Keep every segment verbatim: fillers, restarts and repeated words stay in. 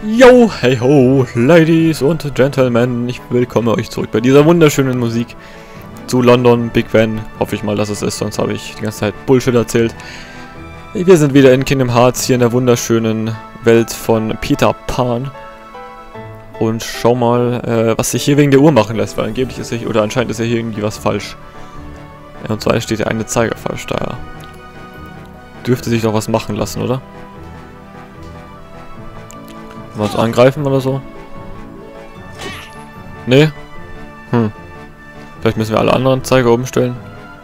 Yo, hey ho, Ladies und Gentlemen, ich willkomme euch zurück bei dieser wunderschönen Musik zu London, Big Ben, hoffe ich mal, dass es ist, sonst habe ich die ganze Zeit Bullshit erzählt. Wir sind wieder in Kingdom Hearts, hier in der wunderschönen Welt von Peter Pan. Und schau mal, äh, was sich hier wegen der Uhr machen lässt, weil angeblich ist ja hier, oder anscheinend ist ja hier irgendwie was falsch. Ja, und zwar steht ja eine Zeiger falsch da. Dürfte sich doch was machen lassen, oder? Was angreifen oder so? Nee? Hm. Vielleicht müssen wir alle anderen Zeiger umstellen.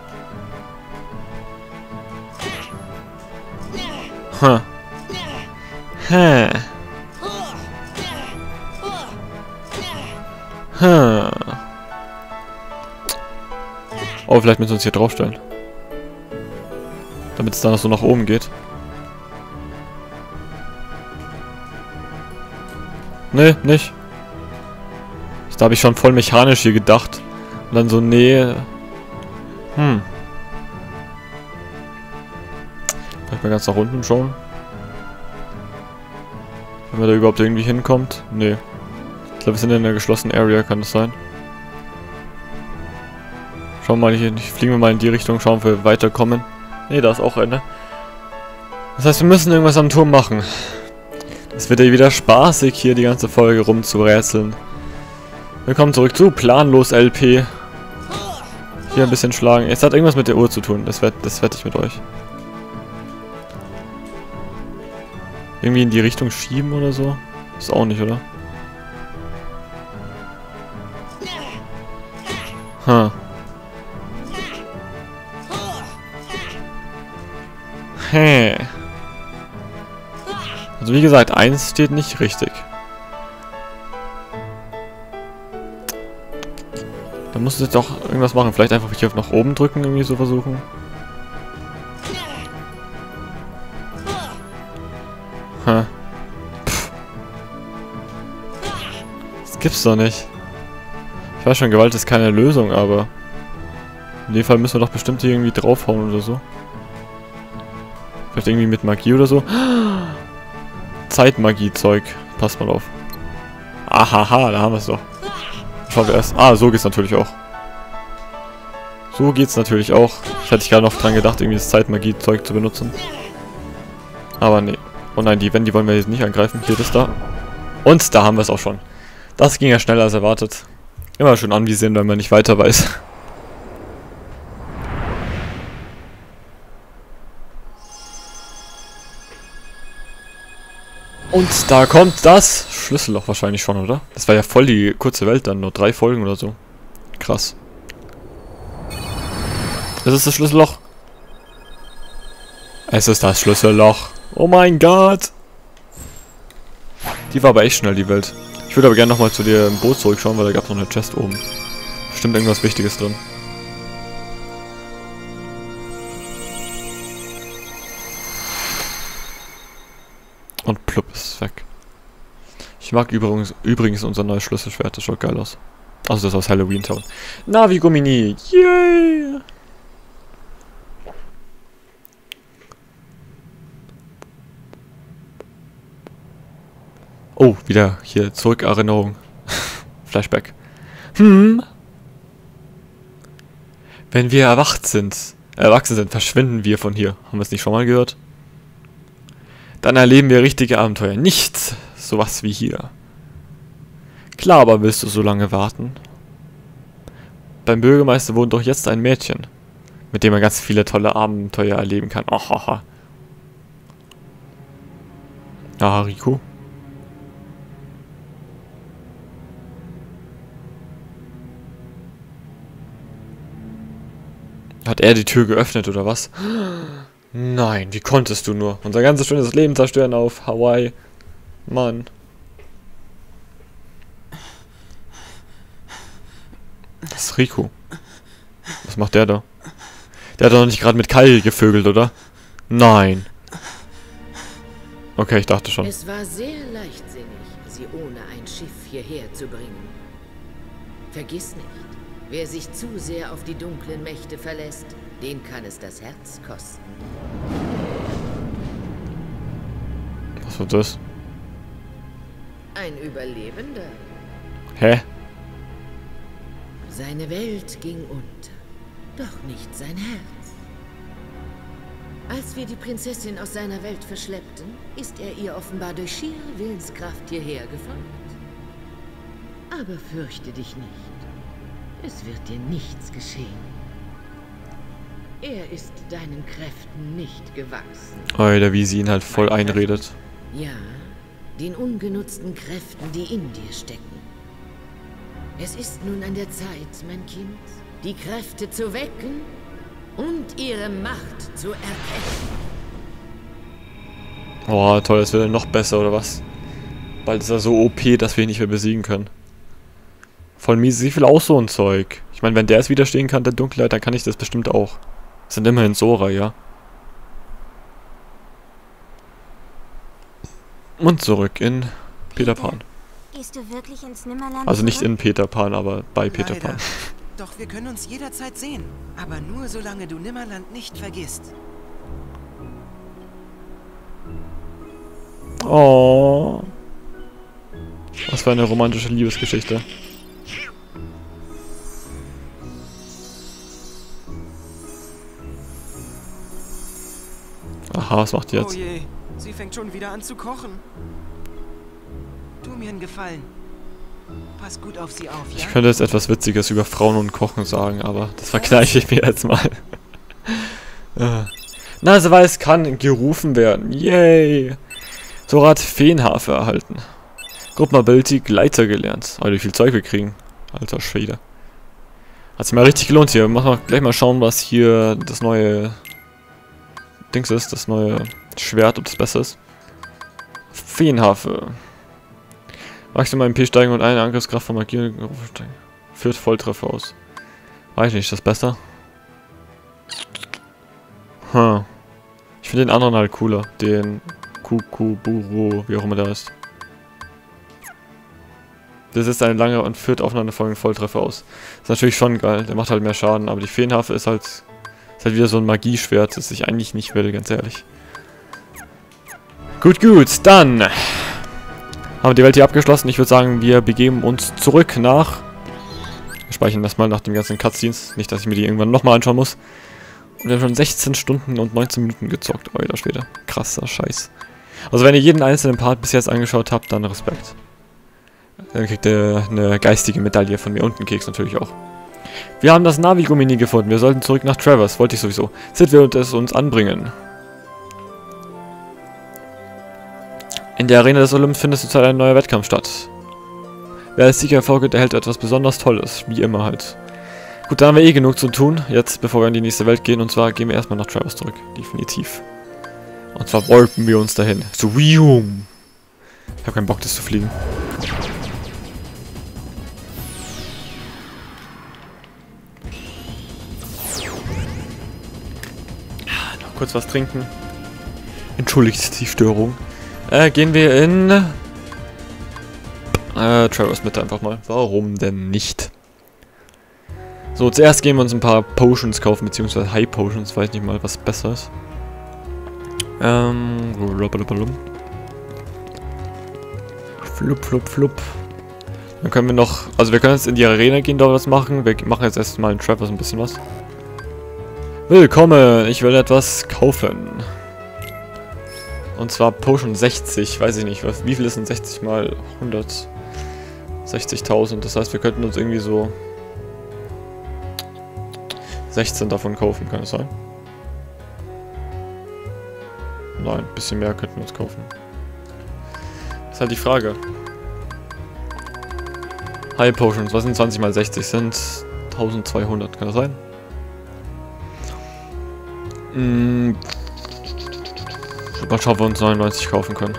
Hm. Hm. Hm. Oh, vielleicht müssen wir uns hier draufstellen. Damit es dann so nach oben geht. Nee, nicht. Da habe ich schon voll mechanisch hier gedacht. Und dann so, nee. Hm. Vielleicht mal ganz nach unten schauen. Wenn man da überhaupt irgendwie hinkommt. Nee. Ich glaube, wir sind in einer geschlossenen Area, kann das sein? Schauen wir mal hier, fliegen wir mal in die Richtung, schauen, ob wir weiterkommen. Nee, da ist auch eine. Das heißt, wir müssen irgendwas am Turm machen. Es wird ja wieder spaßig, hier die ganze Folge rumzurätseln. Willkommen zurück zu Planlos L P. Hier ein bisschen schlagen. Es hat irgendwas mit der Uhr zu tun, das wette das wett ich mit euch. Irgendwie in die Richtung schieben oder so? Ist auch nicht, oder? Hm. Hä. Also wie gesagt, eins steht nicht richtig. Da muss es doch irgendwas machen. Vielleicht einfach hier nach oben drücken, irgendwie so versuchen. Hä. Pff. Das gibt's doch nicht. Ich weiß schon, Gewalt ist keine Lösung, aber in dem Fall müssen wir doch bestimmt hier irgendwie draufhauen oder so. Vielleicht irgendwie mit Magie oder so. Zeitmagie-Zeug. Passt mal auf. Ahaha, da haben wir es doch. Schauen wir erst. Ah, so geht's natürlich auch. So geht's natürlich auch. Ich hatte gerade noch dran gedacht, irgendwie das Zeitmagie-Zeug zu benutzen. Aber nee. Oh nein, die, wenn, die wollen wir jetzt nicht angreifen. Hier, das da. Und da haben wir es auch schon. Das ging ja schneller als erwartet. Immer schön anvisieren, wenn man nicht weiter weiß. Und da kommt das Schlüsselloch wahrscheinlich schon, oder? Das war ja voll die kurze Welt dann, nur drei Folgen oder so. Krass. Das ist das Schlüsselloch. Es ist das Schlüsselloch. Oh mein Gott. Die war aber echt schnell, die Welt. Ich würde aber gerne nochmal zu dir im Boot zurückschauen, weil da gab es noch eine Chest oben. Bestimmt irgendwas Wichtiges drin. Und plupp ist weg. Ich mag übrigens, übrigens unser neues Schlüsselschwert, das schaut geil aus. Also das aus Halloween Town. Navi Gumini, yay! Oh, wieder hier Zurückerinnerung. Flashback. Hm. Wenn wir erwacht sind, erwachsen sind, verschwinden wir von hier. Haben wir es nicht schon mal gehört? Dann erleben wir richtige Abenteuer. Nichts sowas wie hier. Klar, aber willst du so lange warten? Beim Bürgermeister wohnt doch jetzt ein Mädchen, mit dem man ganz viele tolle Abenteuer erleben kann. Oh, oh, oh. Ah, Rico. Hat er die Tür geöffnet, oder was? Nein, wie konntest du nur? Unser ganzes schönes Leben zerstören auf Hawaii. Mann. Das ist Rico. Was macht der da? Der hat doch noch nicht gerade mit Kai gevögelt, oder? Nein. Okay, ich dachte schon. Es war sehr leichtsinnig, sie ohne ein Schiff hierher zu bringen. Vergiss nicht, wer sich zu sehr auf die dunklen Mächte verlässt, den kann es das Herz kosten. Was wird das? ein Überlebender. Hä? Seine Welt ging unter, doch nicht sein Herz. Als wir die Prinzessin aus seiner Welt verschleppten, ist er ihr offenbar durch schiere Willenskraft hierher gefolgt. Aber fürchte dich nicht. Es wird dir nichts geschehen. Er ist deinen Kräften nicht gewachsen. Alter, wie sie ihn halt voll einredet. Ja, den ungenutzten Kräften, die in dir stecken. Es ist nun an der Zeit, mein Kind, die Kräfte zu wecken und ihre Macht zu erkennen. Oh, toll, das wird dann noch besser, oder was? Bald ist er so O P, dass wir ihn nicht mehr besiegen können. Voll mies, wie viel auch so ein Zeug. Ich meine, wenn der es widerstehen kann, der Dunkelheit, dann kann ich das bestimmt auch. Das sind immerhin Sora, ja. Und zurück in Peter Pan. Gehst du wirklich ins Nimmerland? Also nicht in Peter Pan, aber bei Peter Leider. Pan. Doch wir können uns jederzeit sehen. Aber nur solange du Nimmerland nicht vergisst. Oh. Was für eine romantische Liebesgeschichte. Aha, was macht die jetzt? Oh je, sie fängt schon wieder an zu kochen. Tu mir einen Gefallen. Pass gut auf sie auf, ja? Ich könnte jetzt etwas Witziges über Frauen und Kochen sagen, aber das verkneife ich mir jetzt mal. Na, soweit es kann gerufen werden. Yay! Sora hat Feenharfe erhalten. Gruppenability Gleiter gelernt. Oh, wie viel Zeug wir kriegen. Alter Schwede. Hat sich mal richtig gelohnt hier. Machen wir gleich mal schauen, was hier das neue Dings ist. Das neue Schwert, ob das besser ist. Feenharfe. Maximal M P steigen und eine Angriffskraft von Magie führt Volltreffer aus. Weiß nicht, ist das besser? Hm. Ich finde den anderen halt cooler. Den Kukuburo, wie auch immer der ist. Das ist eine lange und führt aufeinander folgenden Volltreffer aus. Ist natürlich schon geil, der macht halt mehr Schaden, aber die Feenharfe ist halt, ist halt wieder so ein Magieschwert, das ich eigentlich nicht will, ganz ehrlich. Gut, gut, dann haben wir die Welt hier abgeschlossen. Ich würde sagen, wir begeben uns zurück nach... Wir speichern das mal nach dem ganzen Cutscenes, nicht, dass ich mir die irgendwann nochmal anschauen muss. Und wir haben schon sechzehn Stunden und neunzehn Minuten gezockt. Alter Schwede. Krasser Scheiß. Also wenn ihr jeden einzelnen Part bis jetzt angeschaut habt, dann Respekt. Dann kriegt ihr eine geistige Medaille von mir und einen Keks natürlich auch. Wir haben das Navi-Mini gefunden. Wir sollten zurück nach Traverse. Wollte ich sowieso. Sid wird es uns anbringen. In der Arena des Olymp findet zurzeit ein neuer Wettkampf statt. Wer als Sieger hervorgeht, erhält etwas besonders Tolles. Wie immer halt. Gut, da haben wir eh genug zu tun. Jetzt, bevor wir in die nächste Welt gehen. Und zwar gehen wir erstmal nach Traverse zurück. Definitiv. Und zwar warpen wir uns dahin. So, wium. Ich habe keinen Bock, das zu fliegen. Noch kurz was trinken. Entschuldigt die Störung. Äh, gehen wir in... Äh, Traverse Mitte einfach mal. Warum denn nicht? So, zuerst gehen wir uns ein paar Potions kaufen, beziehungsweise High Potions. Weiß nicht mal, was besser ist. Ähm... Flup, flup, flup. Dann können wir noch... Also wir können jetzt in die Arena gehen, dort was machen. Wir machen jetzt erstmal in Traverse ein bisschen was. Willkommen! Ich will etwas kaufen. Und zwar Potion sechzig, weiß ich nicht, was, wie viel ist denn sechzig mal hundertsechzigtausend? Das heißt, wir könnten uns irgendwie so sechzehn davon kaufen, kann es sein? Nein, ein bisschen mehr könnten wir uns kaufen. Das ist halt die Frage. High Potions, was sind zwanzig mal sechzig? Sind eintausendzweihundert, kann das sein? Hm. Mal schauen, ob wir uns neunundneunzig kaufen können.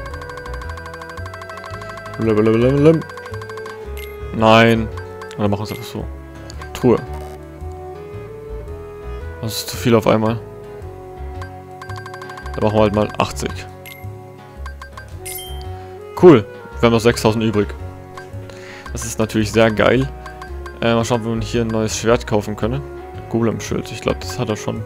Nein. Oder machen wir es einfach so. Truhe. Das ist zu viel auf einmal. Da machen wir halt mal achtzig. Cool. Wir haben noch sechstausend übrig. Das ist natürlich sehr geil. Äh, mal schauen, ob wir hier ein neues Schwert kaufen können. Golem-Schild. Ich glaube, das hat er schon.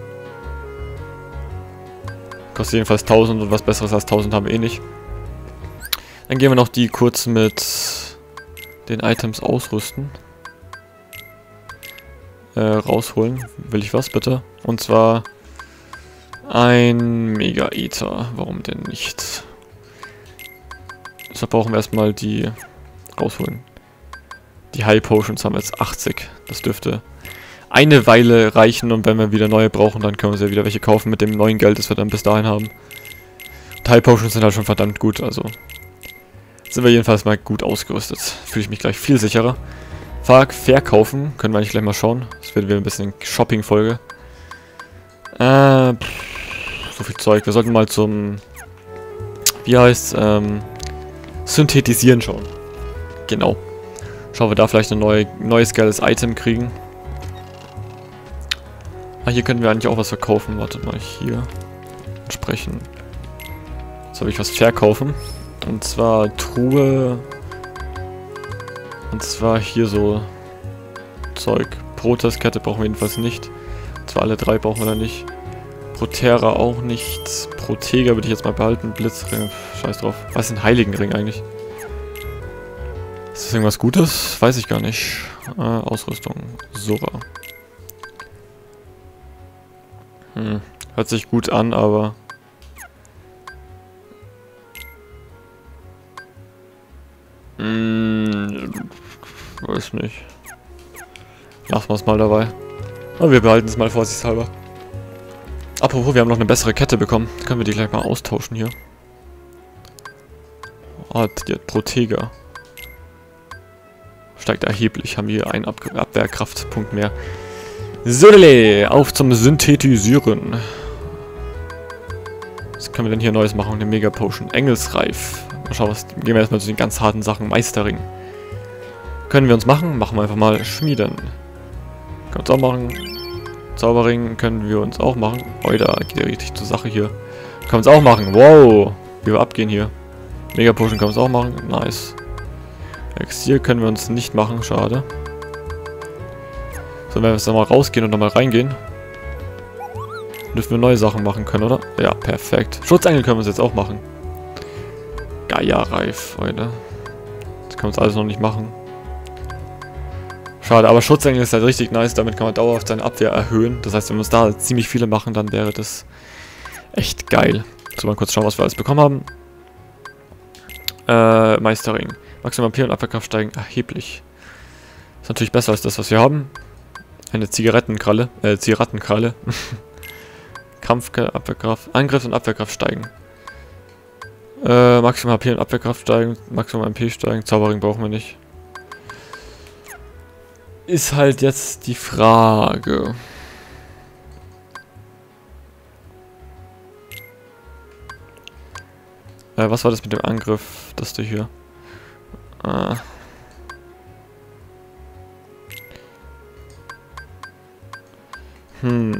Kostet jedenfalls tausend und was besseres als tausend haben wir eh nicht. Dann gehen wir noch die kurz mit den Items ausrüsten. Äh, rausholen. Will ich was, bitte? Und zwar ein Mega-Ether. Warum denn nicht? Deshalb brauchen wir erstmal die rausholen. Die High Potions haben wir jetzt achtzig. Das dürfte eine Weile reichen und wenn wir wieder neue brauchen, dann können wir uns ja wieder welche kaufen mit dem neuen Geld, das wir dann bis dahin haben. Und High Potions sind halt schon verdammt gut, also sind wir jedenfalls mal gut ausgerüstet. Fühle ich mich gleich viel sicherer. Ver verkaufen, können wir eigentlich gleich mal schauen. Das wird wieder ein bisschen Shopping-Folge. Äh, pff, so viel Zeug. Wir sollten mal zum, wie heißt ähm, Synthetisieren schauen. Genau. Schauen wir da vielleicht ein neue, neues geiles Item kriegen. Ah, hier können wir eigentlich auch was verkaufen. Wartet mal, hier. Entsprechend. Jetzt habe ich was verkaufen. Und zwar Truhe. Und zwar hier so Zeug. Protestkette brauchen wir jedenfalls nicht. Und zwar alle drei brauchen wir da nicht. Protera auch nicht. Protega würde ich jetzt mal behalten. Blitzring, scheiß drauf. Was ist ein Heiligenring eigentlich? Ist das irgendwas Gutes? Weiß ich gar nicht. Äh, Ausrüstung. Sora. Hm. Hört sich gut an, aber... Hm, weiß nicht. Lassen wir es mal dabei. Aber wir behalten es mal vorsichtshalber. Apropos, wir haben noch eine bessere Kette bekommen. Können wir die gleich mal austauschen hier. Oh, die hat Protega. Steigt erheblich. Haben wir einen Ab Abwehrkraftpunkt mehr. So, auf zum Synthetisieren. Was können wir denn hier Neues machen? Eine Mega Potion. Engelsreif. Mal schauen, was. Gehen wir erstmal zu den ganz harten Sachen. Meisterring. Können wir uns machen? Machen wir einfach mal Schmieden. Können wir uns auch machen. Zauberring können wir uns auch machen. Oh, da geht ja richtig zur Sache hier. Können wir uns auch machen. Wow. Wie wir abgehen hier. Mega Potion können wir uns auch machen. Nice. Exil können wir uns nicht machen. Schade. So, wenn wir jetzt nochmal rausgehen und nochmal reingehen, dürfen wir neue Sachen machen können, oder? Ja, perfekt. Schutzengel können wir uns jetzt auch machen. Gaia-reif, Leute. Das können wir uns alles noch nicht machen. Schade, aber Schutzengel ist halt richtig nice. Damit kann man dauerhaft seine Abwehr erhöhen. Das heißt, wenn wir uns da ziemlich viele machen, dann wäre das echt geil. So, mal kurz schauen, was wir alles bekommen haben. Äh, Meisterring. Maximal P und Abwehrkraft steigen erheblich. Ist natürlich besser als das, was wir haben. Eine Zigarettenkralle, äh, Zigarettenkralle. Kampf, Abwehrkraft, Angriff und Abwehrkraft steigen. Äh, Maximal H P und Abwehrkraft steigen, Maximal M P steigen, Zauberring brauchen wir nicht. Ist halt jetzt die Frage. Äh, was war das mit dem Angriff, das du hier? Äh. Hm.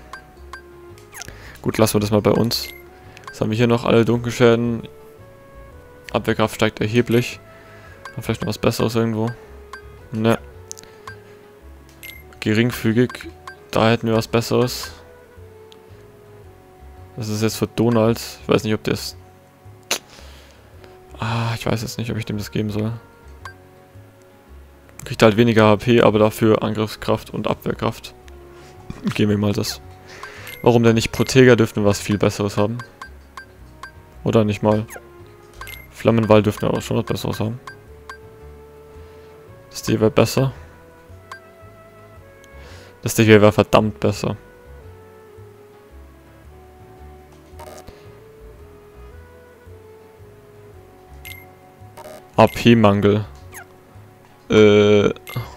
Gut, lassen wir das mal bei uns. Jetzt haben wir hier noch alle Dunkelschäden. Abwehrkraft steigt erheblich. Haben vielleicht noch was Besseres irgendwo. Ne. Geringfügig. Da hätten wir was Besseres. Das ist jetzt für Donald. Ich weiß nicht, ob der es... Ah, ich weiß jetzt nicht, ob ich dem das geben soll. Kriegt halt weniger H P, aber dafür Angriffskraft und Abwehrkraft. Geben wir mal das. Warum denn nicht? Protega dürften wir was viel Besseres haben. Oder nicht mal. Flammenwall dürften wir aber schon was Besseres haben. Das hier wäre besser. Das hier wäre verdammt besser. A P-Mangel. Äh...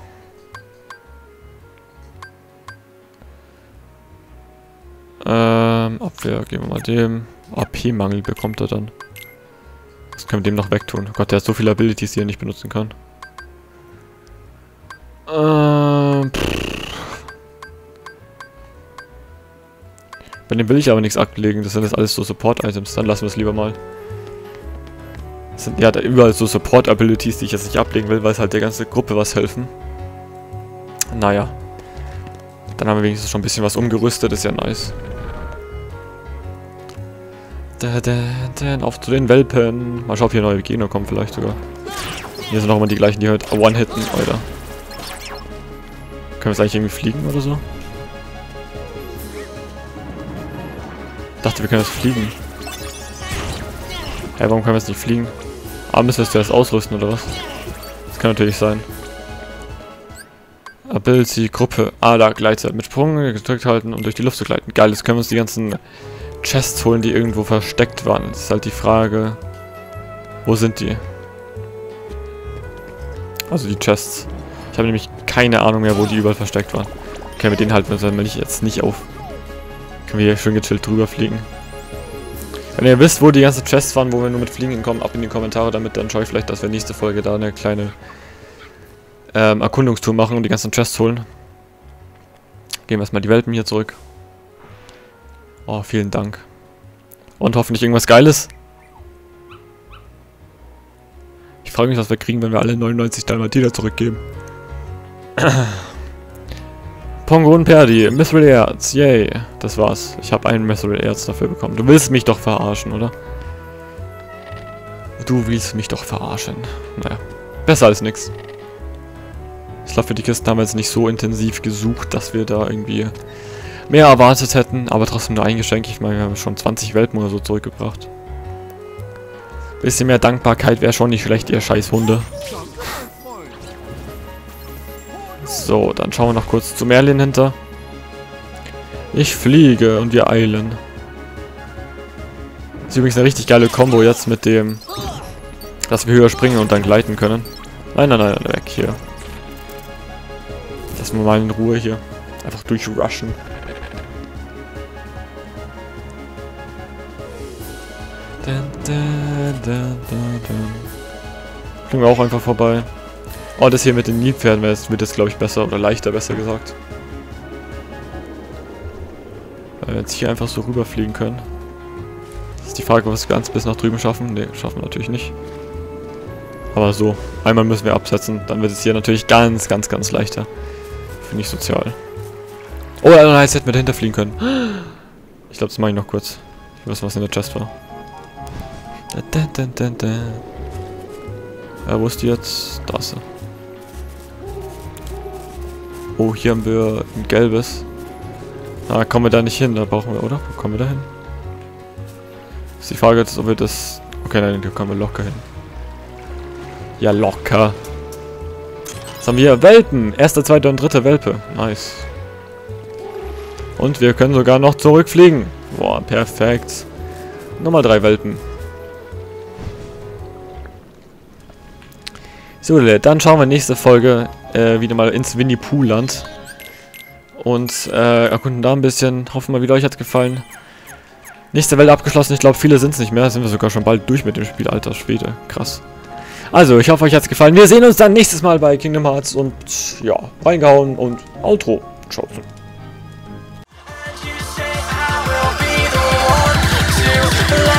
Ähm, Abwehr, geben wir mal dem. A P-Mangel bekommt er dann. Das können wir dem noch wegtun. Oh Gott, der hat so viele Abilities, die er nicht benutzen kann. Ähm, Bei dem will ich aber nichts ablegen. Das sind jetzt alles so Support-Items. Dann lassen wir es lieber mal. Das sind ja da überall so Support-Abilities, die ich jetzt nicht ablegen will, weil es halt der ganzen Gruppe was helfen. Naja. Dann haben wir wenigstens schon ein bisschen was umgerüstet. Ist ja nice. Da, da, da, auf zu den Welpen. Mal schauen, ob hier neue Gegner kommen vielleicht sogar. Hier sind auch immer die gleichen, die halt One-Hitten, Alter. Können wir jetzt eigentlich irgendwie fliegen oder so? Ich dachte, wir können jetzt fliegen. Hä, hey, warum können wir jetzt nicht fliegen? Ah, müssen wir jetzt erst ausrüsten oder was? Das kann natürlich sein. Ability, Gruppe. Ah, da, Gleitzeit. Mit Sprung gedrückt halten und durch die Luft zu gleiten. Geil, jetzt können wir uns die ganzen Chests holen, die irgendwo versteckt waren. Das ist halt die Frage, wo sind die? Also die Chests. Ich habe nämlich keine Ahnung mehr, wo die überall versteckt waren. Okay, mit denen halten wir uns jetzt nicht auf. Können wir hier schön gechillt drüber fliegen. Wenn ihr wisst, wo die ganzen Chests waren, wo wir nur mit Fliegen hinkommen, ab in die Kommentare damit, dann schaue ich vielleicht, dass wir nächste Folge da eine kleine ähm, Erkundungstour machen und die ganzen Chests holen. Gehen wir erstmal die Welpen hier zurück. Oh, vielen Dank. Und hoffentlich irgendwas Geiles. Ich frage mich, was wir kriegen, wenn wir alle neunundneunzig Dalmatiner zurückgeben. Pongo und Perdi, Mithril Erz, yay. Das war's. Ich habe einen Mithril Erz dafür bekommen. Du willst mich doch verarschen, oder? Du willst mich doch verarschen. Naja, besser als nix. Ich glaube, für die Kisten haben wir jetzt nicht so intensiv gesucht, dass wir da irgendwie mehr erwartet hätten. Aber trotzdem nur ein Geschenk. Ich meine, wir haben schon zwanzig Welpen oder so zurückgebracht. Bisschen mehr Dankbarkeit wäre schon nicht schlecht, ihr scheiß Hunde. So, dann schauen wir noch kurz zu Merlin hinter. Ich fliege und wir eilen. Das ist übrigens eine richtig geile Kombo jetzt mit dem, dass wir höher springen und dann gleiten können. Nein, nein, nein, weg hier. Lassen wir mal in Ruhe hier. Einfach durchrushen. Fliegen wir auch einfach vorbei. Oh, das hier mit den Nilpferden wird jetzt, glaube ich, besser oder leichter, besser gesagt. Weil wir jetzt hier einfach so rüberfliegen können. Das ist die Frage, ob wir es ganz bis nach drüben schaffen. Ne, schaffen wir natürlich nicht. Aber so, einmal müssen wir absetzen. Dann wird es hier natürlich ganz, ganz, ganz leichter. Finde ich sozial. Oh, also heißt, hätten wir dahinter fliegen können. Ich glaube, das mache ich noch kurz. Ich weiß, was in der Chest war. Da, da, da, da. Ja, wo ist die jetzt? Da ist sie. Oh, hier haben wir ein gelbes. Ah, kommen wir da nicht hin, da brauchen wir, oder? Wo kommen wir da hin? Ist die Frage jetzt, ob wir das... Okay, nein, da kommen wir locker hin. Ja, locker. Jetzt haben wir Welpen. Erste, zweite und dritte Welpe. Nice. Und wir können sogar noch zurückfliegen. Boah, perfekt. Nummer drei Welpen. So, dann schauen wir nächste Folge äh, wieder mal ins Winnie Pooh Land. Und äh, erkunden da ein bisschen. Hoffen wir wieder, euch hat es gefallen. Nächste Welt abgeschlossen. Ich glaube, viele sind es nicht mehr. Sind wir sogar schon bald durch mit dem Spiel. Alter Schwede. Krass. Also, ich hoffe, euch hat es gefallen. Wir sehen uns dann nächstes Mal bei Kingdom Hearts. Und ja, reingehauen und Outro. Ciao. Let